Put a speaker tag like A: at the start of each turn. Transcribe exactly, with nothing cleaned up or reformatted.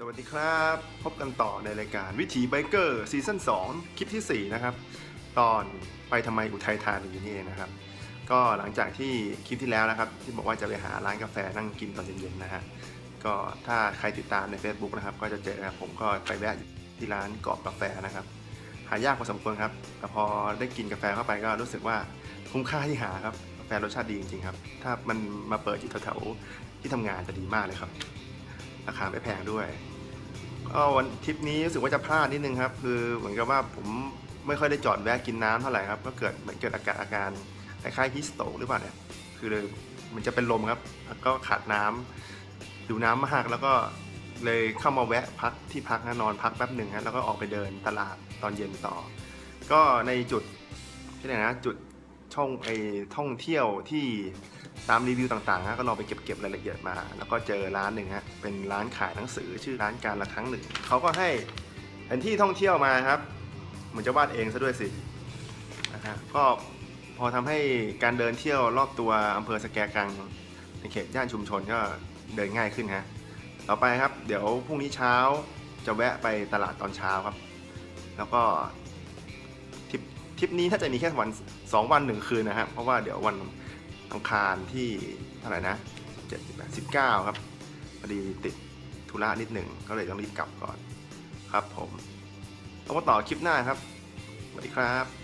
A: สวัสดีครับพบกันต่อในรายการวิถีไบเกอร์ซีซั่นสองคลิปที่สี่นะครับตอนไปทำไมอุทัยธานีนี่เองนะครับก็หลังจากที่คลิปที่แล้วนะครับที่บอกว่าจะไปหาร้านกาแฟนั่งกินตอนเย็นๆนะฮะก็ถ้าใครติดตามใน Facebook นะครับก็จะเจอนะครับผมก็ไปแวะที่ร้านกอบกาแฟนะครับหายากพอสมควรครับแต่พอได้กินกาแฟเข้าไปก็รู้สึกว่าคุ้มค่าที่หาครับกาแฟรสชาติดีจริงๆครับถ้ามันมาเปิดอยู่แถวๆที่ทำงานจะดีมากเลยครับราคาไม่แพงด้วยก็วันทริปนี้รู้สึกว่าจะพลาดนิดนึงครับคือเหมือนกับว่าผมไม่ค่อยได้จอดแวะกินน้ำเท่าไหร่ครับก็เกิดเหมือนเกิดอาการอาการคล้ายๆฮิสโตกหรือเปล่าเนี่ยคือเลยมันจะเป็นลมครับก็ขาดน้ำดูน้ำมากแล้วก็เลยเข้ามาแวะพักที่พักนะนอนพักแป๊บหนึ่งฮะแล้วก็ออกไปเดินตลาดตอนเย็นต่อก็ในจุดที่ไหนนะจุดช่องไอ้ท่องเที่ยวที่ตามรีวิวต่างๆฮะก็ลองไปเก็บๆรายละเอียดมาแล้วก็เจอร้านหนึ่งฮะเป็นร้านขายหนังสือชื่อร้านการละครั้งหนึ่งเขาก็ให้แผนที่ท่องเที่ยวมาครับเหมือนจะวาดเองซะด้วยสินะฮะก็พอทำให้การเดินเที่ยวรอบตัวอำเภอสแกกังในเขตย่านชุมชนก็เดินง่ายขึ้นฮะต่อไปครับเดี๋ยวพรุ่งนี้เช้าจะแวะไปตลาดตอนเช้าครับแล้วก็ทริปทริปนี้ถ้าจะมีแค่วันสองวันหนึ่งคืนนะครับเพราะว่าเดี๋ยววันอังคารที่เท่าไหร่นะสิบเจ็ด สิบแปด สิบเก้าครับพอดีติดธุระนิดหนึ่งก็เลยต้องรีบกลับก่อนครับผมแล้วมาต่อคลิปหน้าครับสวัสดีครับ